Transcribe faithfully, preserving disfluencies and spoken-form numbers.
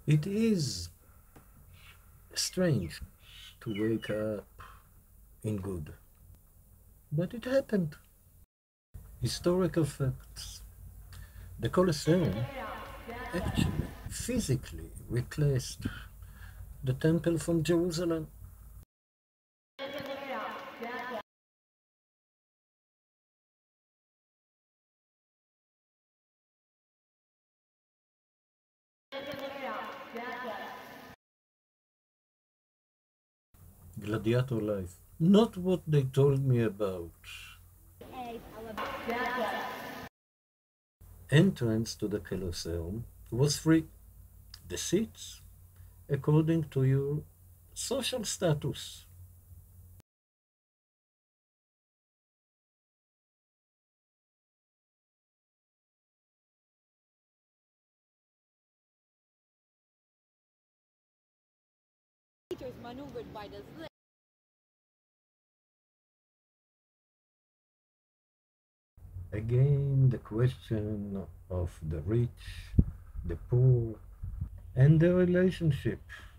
It is strange to wake up in good, but it happened. Historical facts. The Colosseum actually physically replaced the temple from Jerusalem. Gladiator life. Not what they told me about. Entrance to the Colosseum was free. The seats, according to your social status. Maneuvered by the slave. Again, the question of the rich, the poor, and the relationship